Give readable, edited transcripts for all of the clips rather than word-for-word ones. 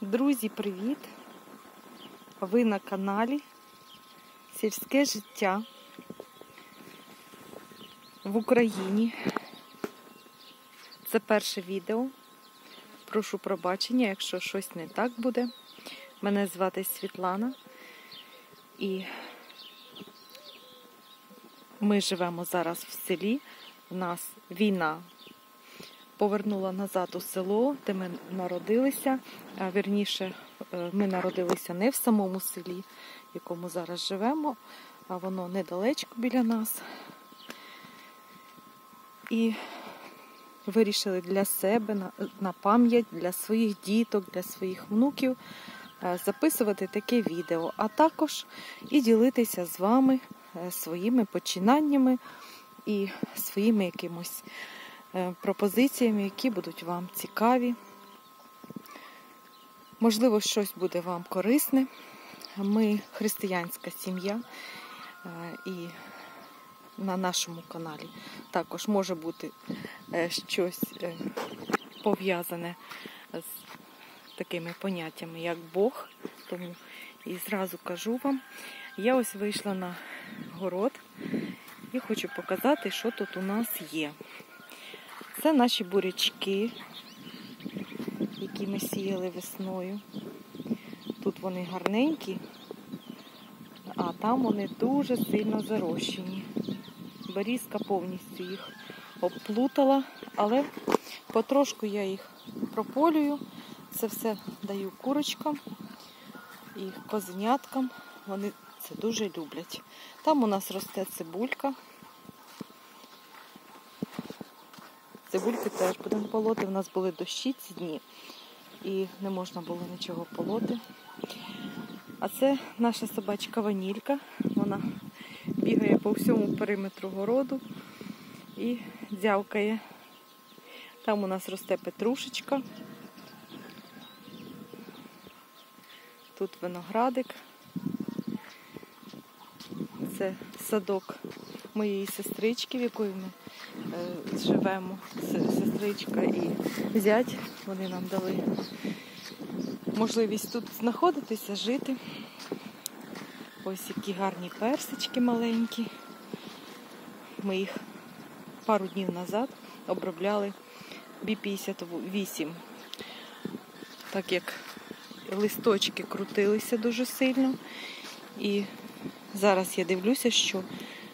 Друзі, привіт! Ви на каналі Сільське життя в Україні. Це перше відео. Прошу пробачення, якщо щось не так буде. Мене звати Світлана. І ми живемо зараз в селі. У нас війна повернула назад у село, де ми народилися. Вірніше, ми народилися не в самому селі, в якому зараз живемо, а воно недалечко біля нас. І вирішили для себе, на пам'ять, для своїх діток, для своїх внуків записувати таке відео, а також і ділитися з вами своїми починаннями і своїми якимось пропозиціями, які будуть вам цікаві. Можливо, щось буде вам корисне. Ми християнська сім'я, і на нашому каналі також може бути щось пов'язане з такими поняттями, як Бог. Тому і зразу кажу вам, я ось вийшла на город і хочу показати, що тут у нас є. Це наші бурячки, які ми сіяли весною. Тут вони гарненькі, а там вони дуже сильно зарощені. Берізка повністю їх обплутала, але потрошку я їх прополюю. Це все даю курочкам і козеняткам. Вони це дуже люблять. Там у нас росте цибулька. Цибульки теж будемо полоти. У нас були дощі ці дні і не можна було нічого полоти. А це наша собачка Ванілька. Вона бігає по всьому периметру городу і дзявкає. Там у нас росте петрушечка. Тут виноградик. Це садок моєї сестрички, в якої ми живемо. Сестричка і зять. Вони нам дали можливість тут знаходитися, жити. Ось які гарні персички маленькі. Ми їх пару днів назад обробляли B58. Так як листочки крутилися дуже сильно. І зараз я дивлюся, що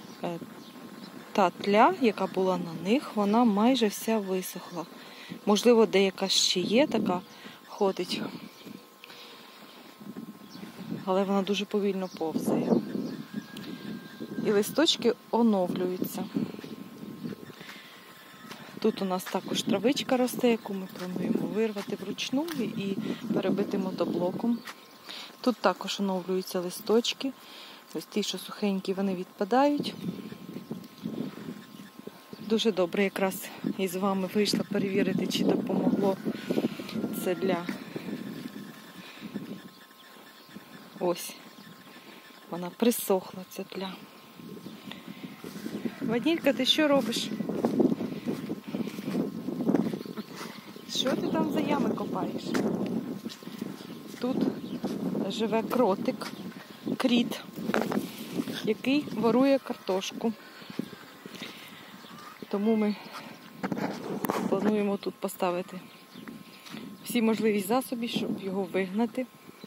та тля, яка була на них, вона майже вся висохла. Можливо, деяка ще є, така ходить. Але вона дуже повільно повзає. І листочки оновлюються. Тут у нас також травичка росте, яку ми плануємо вирвати вручну і перебити мотоблоком. Тут також оновлюються листочки. Ось ті, що сухенькі, вони відпадають. Дуже добре якраз із вами вийшла перевірити, чи допомогло це для... Ось, вона присохла, ця тля. Ванілька, ти що робиш? Що ти там за ями копаєш? Тут живе кротик, кріт, який ворує картошку. Тому ми плануємо тут поставити всі можливі засоби, щоб його вигнати.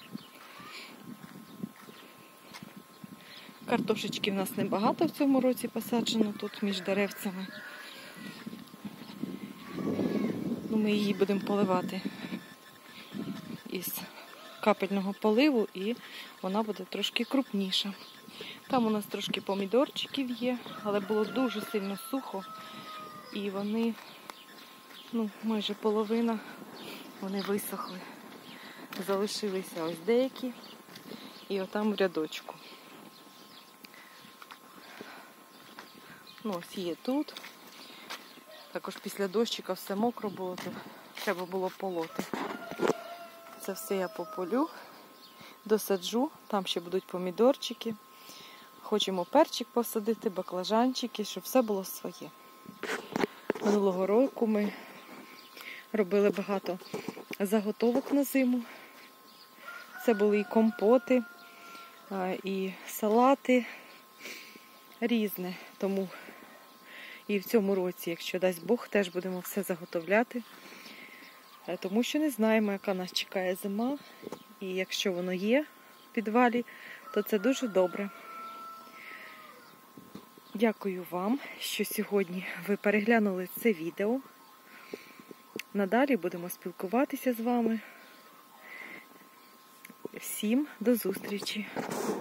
Картошечки в нас небагато в цьому році посаджено тут між деревцями. Ми її будемо поливати із капельного поливу, і вона буде трошки крупніша. Там у нас трошки помідорчиків є, але було дуже сильно сухо. І вони, майже половина, вони висохли. Залишилися ось деякі. І отам в рядочку. Ось є тут. Також після дощика все мокро було, то треба було полоти. Це все я пополю, досаджу. Там ще будуть помідорчики. Хочемо перчик посадити, баклажанчики, щоб все було своє. Минулого року ми робили багато заготовок на зиму. Це були і компоти, і салати різне. Тому і в цьому році, якщо дасть Бог, теж будемо все заготовляти. Тому що не знаємо, яка нас чекає зима. І якщо воно є в підвалі, то це дуже добре. Дякую вам, що сьогодні ви переглянули це відео. Надалі будемо спілкуватися з вами. Всім до зустрічі!